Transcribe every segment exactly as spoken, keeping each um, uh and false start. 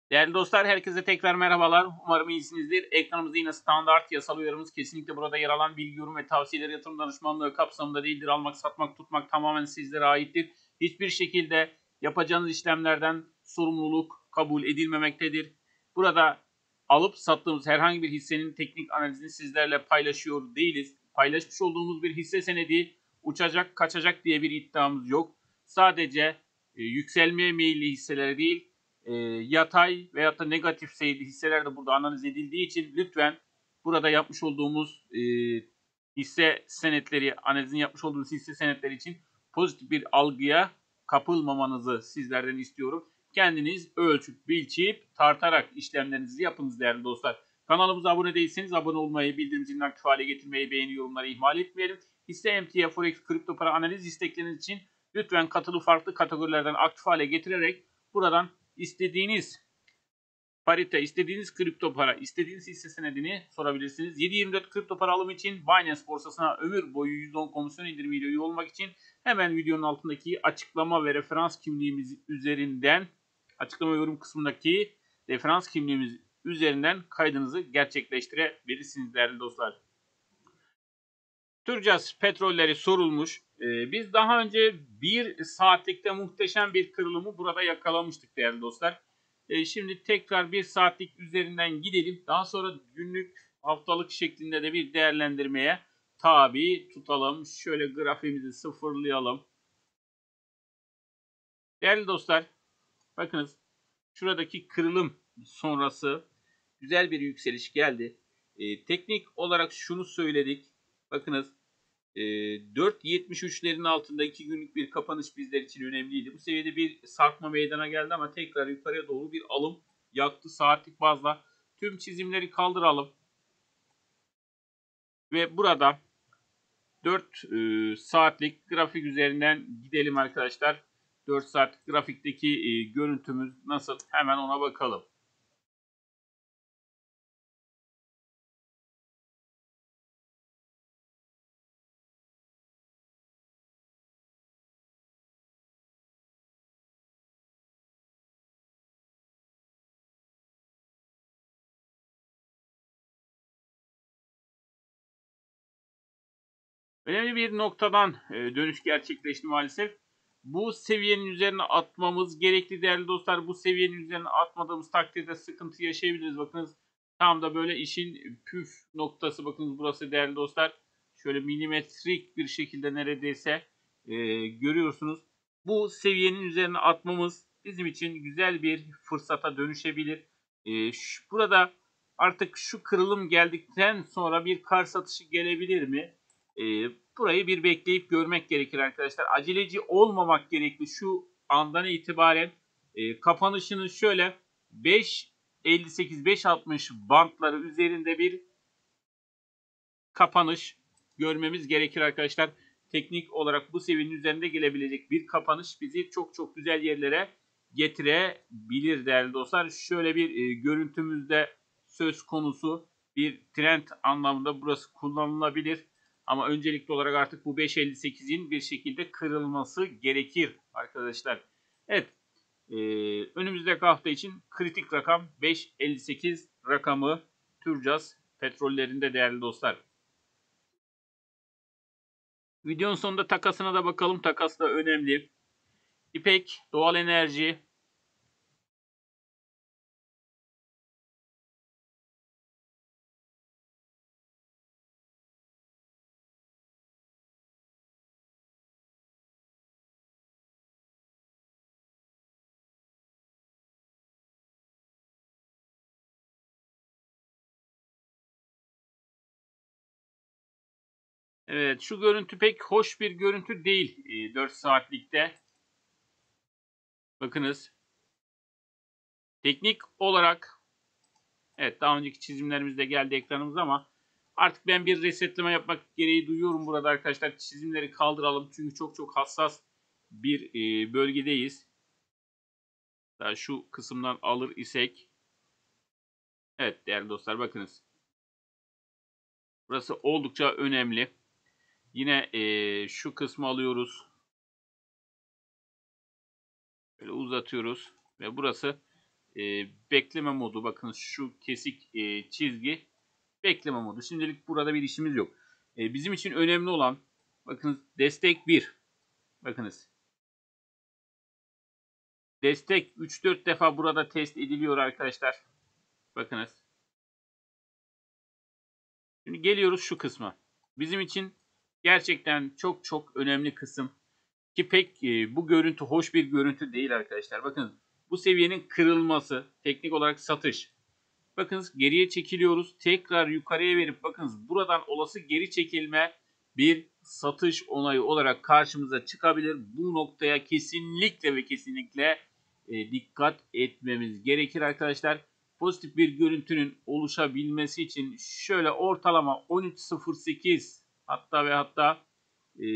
Değerli dostlar, herkese tekrar merhabalar. Umarım iyisinizdir. Ekranımızda yine standart yasal uyarımız kesinlikle burada yer alan bilgi, yorum ve tavsiyeler yatırım danışmanlığı kapsamında değildir. Almak, satmak, tutmak tamamen sizlere aittir. Hiçbir şekilde yapacağınız işlemlerden sorumluluk kabul edilmemektedir. Burada alıp sattığımız herhangi bir hissenin teknik analizini sizlerle paylaşıyor değiliz. Paylaşmış olduğumuz bir hisse senedi uçacak, kaçacak diye bir iddiamız yok. Sadece e, yükselmeye meyilli hisseleri değil, e, yatay veyahut da negatif seyirli hisseler de burada analiz edildiği için lütfen burada yapmış olduğumuz e, hisse senetleri, analizini yapmış olduğumuz hisse senetleri için pozitif bir algıya kapılmamanızı sizlerden istiyorum. Kendiniz ölçüp, biçip, tartarak işlemlerinizi yapınız değerli dostlar. Kanalımıza abone değilseniz abone olmayı, bildirim zilini aktif hale getirmeyi, beğeni yorumları ihmal etmeyelim. Hisse, emtia, forex, kripto para analiz istekleriniz için lütfen katılı farklı kategorilerden aktif hale getirerek buradan istediğiniz parite, istediğiniz kripto para, istediğiniz hisse senedini sorabilirsiniz. yedi yirmi dört kripto para alımı için Binance borsasına ömür boyu yüzde on komisyon indirimiyle üye olmak için hemen videonun altındaki açıklama ve referans kimliğimiz üzerinden, açıklama yorum kısmındaki referans kimliğimiz üzerinden kaydınızı gerçekleştirebilirsiniz değerli dostlar. Turgaz petrolleri sorulmuş. Ee, biz daha önce bir saatlikte muhteşem bir kırılımı burada yakalamıştık değerli dostlar. Ee, şimdi tekrar bir saatlik üzerinden gidelim. Daha sonra günlük, haftalık şeklinde de bir değerlendirmeye tabi tutalım. Şöyle grafiğimizi sıfırlayalım. Değerli dostlar, bakınız şuradaki kırılım sonrası güzel bir yükseliş geldi. Ee, teknik olarak şunu söyledik. Bakınız, E, dört yetmiş üçlerin altında iki günlük bir kapanış bizler için önemliydi. Bu seviyede bir sarkma meydana geldi ama tekrar yukarıya doğru bir alım yaktı saatlik bazda. Tüm çizimleri kaldıralım. Ve burada dört e, saatlik grafik üzerinden gidelim arkadaşlar. dört saatlik grafikteki e, görüntümüz nasıl? Hemen ona bakalım. Önemli bir noktadan e, dönüş gerçekleşti maalesef. Bu seviyenin üzerine atmamız gerekli değerli dostlar. Bu seviyenin üzerine atmadığımız takdirde sıkıntı yaşayabiliriz. Bakınız, tam da böyle işin püf noktası. Bakınız burası değerli dostlar. Şöyle milimetrik bir şekilde neredeyse e, görüyorsunuz. Bu seviyenin üzerine atmamız bizim için güzel bir fırsata dönüşebilir. E, şu, burada artık şu kırılım geldikten sonra bir kar satışı gelebilir mi? E, burayı bir bekleyip görmek gerekir arkadaşlar. Aceleci olmamak gerekli. Şu andan itibaren e, kapanışının şöyle beş elli sekiz beş altmış bantları üzerinde bir kapanış görmemiz gerekir arkadaşlar. Teknik olarak bu seviyenin üzerinde gelebilecek bir kapanış bizi çok çok güzel yerlere getirebilir değerli dostlar. Şöyle bir e, görüntümüzde söz konusu bir trend anlamında burası kullanılabilir. Ama öncelikli olarak artık bu beş elli sekizin bir şekilde kırılması gerekir arkadaşlar. Evet. E, önümüzdeki hafta için kritik rakam beş elli sekiz rakamı Turgaz petrollerinde değerli dostlar. Videonun sonunda takasına da bakalım. Takas da önemli. İpek, doğal enerji. Evet, şu görüntü pek hoş bir görüntü değil e, dört saatlikte. Bakınız. Teknik olarak evet, daha önceki çizimlerimiz de geldi ekranımıza ama artık ben bir resetleme yapmak gereği duyuyorum burada arkadaşlar. Çizimleri kaldıralım çünkü çok çok hassas bir e, bölgedeyiz. Daha şu kısımdan alır isek. Evet değerli dostlar, bakınız. Burası oldukça önemli. Yine e, şu kısmı alıyoruz. Böyle uzatıyoruz ve burası e, bekleme modu. Bakın şu kesik e, çizgi bekleme modu. Şimdilik burada bir işimiz yok. E, bizim için önemli olan bakın destek bir. Bakınız. Destek üç dört defa burada test ediliyor arkadaşlar. Bakınız. Şimdi geliyoruz şu kısma. Bizim için gerçekten çok çok önemli kısım. Ki pek e, bu görüntü hoş bir görüntü değil arkadaşlar. Bakın bu seviyenin kırılması, teknik olarak satış. Bakınız geriye çekiliyoruz. Tekrar yukarıya verip bakınız buradan olası geri çekilme bir satış onayı olarak karşımıza çıkabilir. Bu noktaya kesinlikle ve kesinlikle e, dikkat etmemiz gerekir arkadaşlar. Pozitif bir görüntünün oluşabilmesi için şöyle ortalama on üç sıfır sekiz hatta ve hatta e,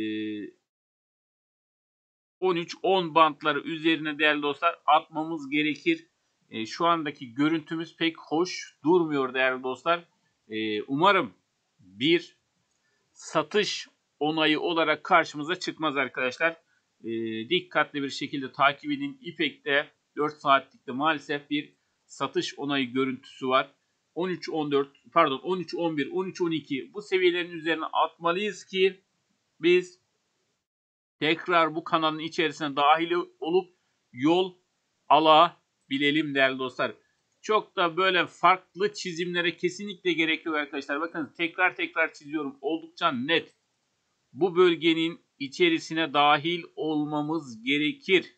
on üç on bantları üzerine değerli dostlar atmamız gerekir. E, şu andaki görüntümüz pek hoş durmuyor değerli dostlar. E, umarım bir satış onayı olarak karşımıza çıkmaz arkadaşlar. E, dikkatli bir şekilde takip edin. İpek'te dört saatlikte maalesef bir satış onayı görüntüsü var. on üç on dört pardon on üç on bir on üç on iki bu seviyelerin üzerine atmalıyız ki biz tekrar bu kanalın içerisine dahil olup yol alabilelim değerli dostlar. Çok da böyle farklı çizimlere kesinlikle gerek yok arkadaşlar. Bakın tekrar tekrar çiziyorum. Oldukça net. Bu bölgenin içerisine dahil olmamız gerekir.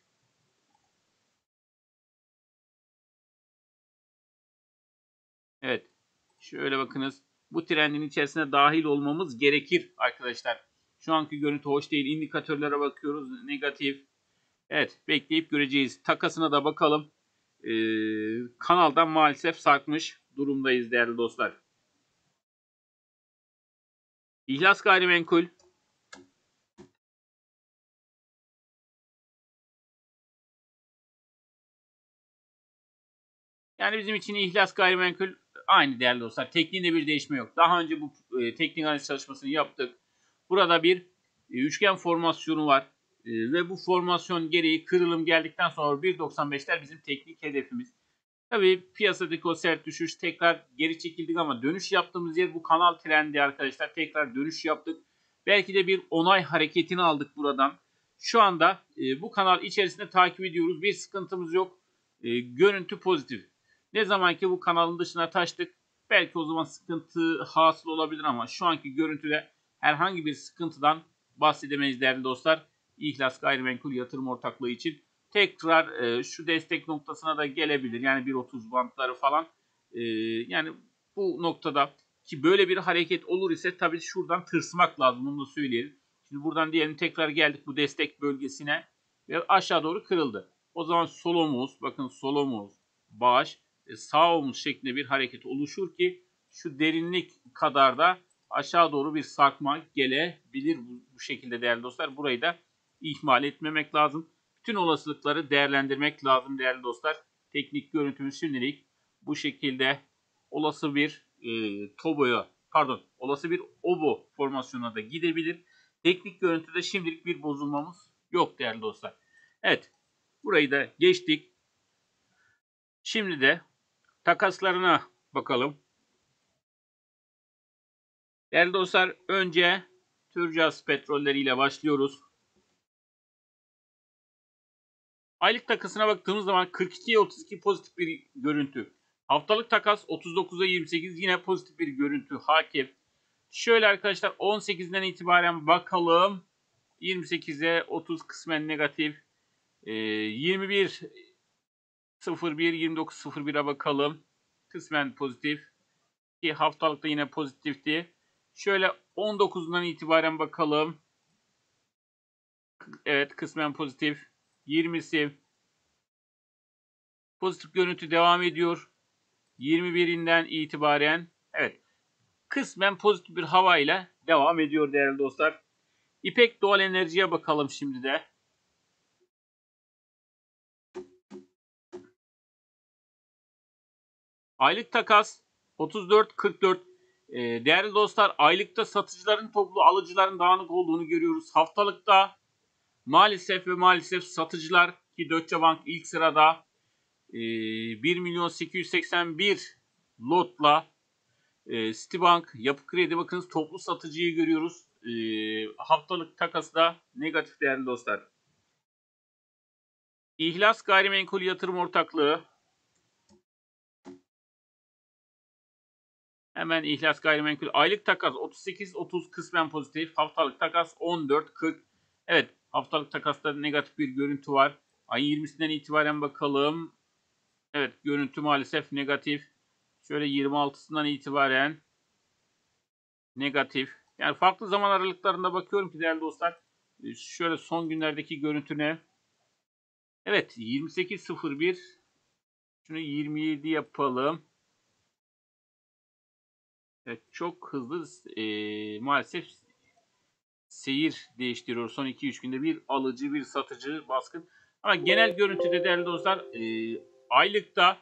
Evet. Şöyle bakınız. Bu trendin içerisine dahil olmamız gerekir arkadaşlar. Şu anki görüntü hoş değil. İndikatörlere bakıyoruz. Negatif. Evet. Bekleyip göreceğiz. Takasına da bakalım. Ee, kanaldan maalesef sarkmış durumdayız değerli dostlar. İhlas Gayrimenkul. Yani bizim için İhlas Gayrimenkul aynı değerli dostlar. Tekniğinde bir değişme yok. Daha önce bu e, teknik analiz çalışmasını yaptık. Burada bir e, üçgen formasyonu var. E, ve bu formasyon gereği kırılım geldikten sonra bir doksan beşler bizim teknik hedefimiz. Tabii piyasadaki o sert düşüş tekrar geri çekildik ama dönüş yaptığımız yer bu kanal trendi arkadaşlar. Tekrar dönüş yaptık. Belki de bir onay hareketini aldık buradan. Şu anda e, bu kanal içerisinde takip ediyoruz. Bir sıkıntımız yok. E, görüntü pozitif. Ne zaman ki bu kanalın dışına taştık belki o zaman sıkıntı hasıl olabilir ama şu anki görüntüde herhangi bir sıkıntıdan bahsedemeyiz değerli dostlar. İhlas Gayrimenkul Yatırım Ortaklığı için tekrar e, şu destek noktasına da gelebilir. Yani bir otuz bantları falan. E, yani bu noktada ki böyle bir hareket olur ise tabii şuradan tırsmak lazım. Bunu da söyleyelim. Şimdi buradan diyelim tekrar geldik bu destek bölgesine ve aşağı doğru kırıldı. O zaman sol omuz, bakın sol omuz, baş, sağ omuz şeklinde bir hareket oluşur ki şu derinlik kadar da aşağı doğru bir sarkma gelebilir bu, bu şekilde değerli dostlar. Burayı da ihmal etmemek lazım. Bütün olasılıkları değerlendirmek lazım değerli dostlar. Teknik görüntümüz şimdilik bu şekilde olası bir e, toboya pardon olası bir obo formasyonuna da gidebilir. Teknik görüntüde şimdilik bir bozulmamız yok değerli dostlar. Evet burayı da geçtik. Şimdi de takaslarına bakalım. Değerli dostlar önce Turgaz petrolleriyle başlıyoruz. Aylık takasına baktığımız zaman kırk ikiye otuz iki pozitif bir görüntü. Haftalık takas otuz dokuza yirmi sekiz yine pozitif bir görüntü hakim. Şöyle arkadaşlar on sekizden itibaren bakalım. yirmi sekize otuz kısmen negatif. Ee, yirmi bir sıfır bir yirmi dokuz sıfır bire bakalım. Kısmen pozitif. Ki haftalıkta yine pozitifti. Şöyle on dokuzundan itibaren bakalım. Evet kısmen pozitif. yirmisi pozitif görüntü devam ediyor. yirmi birinden itibaren evet kısmen pozitif bir havayla devam ediyor değerli dostlar. İpek Doğal Enerji'ye bakalım şimdi de. Aylık takas otuz dört kırk dört. Ee, değerli dostlar aylıkta satıcıların toplu alıcıların dağınık olduğunu görüyoruz. Haftalıkta maalesef ve maalesef satıcılar ki Deutsche Bank ilk sırada e, bir milyon sekiz yüz seksen bir lotla e, Citibank, Yapı Kredi bakınız toplu satıcıyı görüyoruz. E, haftalık takası da negatif değerli dostlar. İhlas Gayrimenkul Yatırım Ortaklığı. Hemen İhlas Gayrimenkul aylık takas otuz sekiz otuz kısmen pozitif. Haftalık takas on dört kırk. Evet, haftalık takasta negatif bir görüntü var. Ayın yirmisinden itibaren bakalım. Evet, görüntü maalesef negatif. Şöyle yirmi altısından itibaren negatif. Yani farklı zaman aralıklarında bakıyorum ki değerli dostlar. Şöyle son günlerdeki görüntüne. Evet, yirmi sekiz sıfır bir. Şunu yirmi yedi yapalım. Evet, çok hızlı e, maalesef seyir değiştiriyor. Son iki üç günde bir alıcı bir satıcı baskın. Ama genel görüntüde değerli dostlar e, aylıkta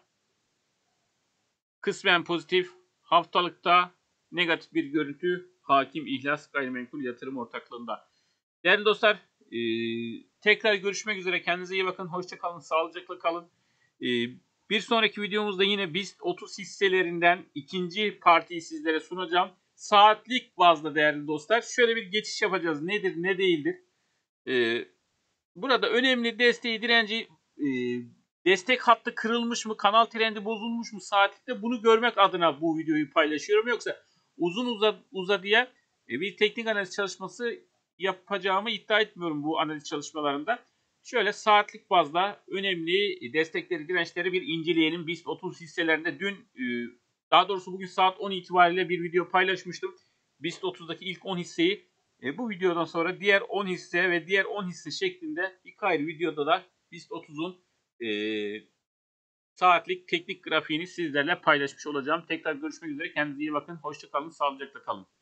kısmen pozitif, haftalıkta negatif bir görüntü hakim İhlas Gayrimenkul Yatırım Ortaklığı'nda. Değerli dostlar e, tekrar görüşmek üzere. Kendinize iyi bakın. Hoşça kalın. Sağlıcakla kalın. E, bir sonraki videomuzda yine BIST otuz hisselerinden ikinci partiyi sizlere sunacağım. Saatlik bazda değerli dostlar. Şöyle bir geçiş yapacağız. Nedir ne değildir. E, burada önemli desteği direnci e, destek hattı kırılmış mı? Kanal trendi bozulmuş mu? Saatlikte bunu görmek adına bu videoyu paylaşıyorum. Yoksa uzun uza, uzadıya e, bir teknik analiz çalışması yapacağımı iddia etmiyorum bu analiz çalışmalarında. Şöyle saatlik bazda önemli destekleri, dirençleri bir inceleyelim. BIST otuz hisselerinde dün e, daha doğrusu bugün saat on itibariyle bir video paylaşmıştım. BIST otuzdaki ilk on hisseyi e, bu videodan sonra diğer on hisse ve diğer on hisse şeklinde iki ayrı videoda da BIST otuzun e, saatlik teknik grafiğini sizlerle paylaşmış olacağım. Tekrar görüşmek üzere. Kendinize iyi bakın. Hoşça kalın. Sağlıcakla kalın.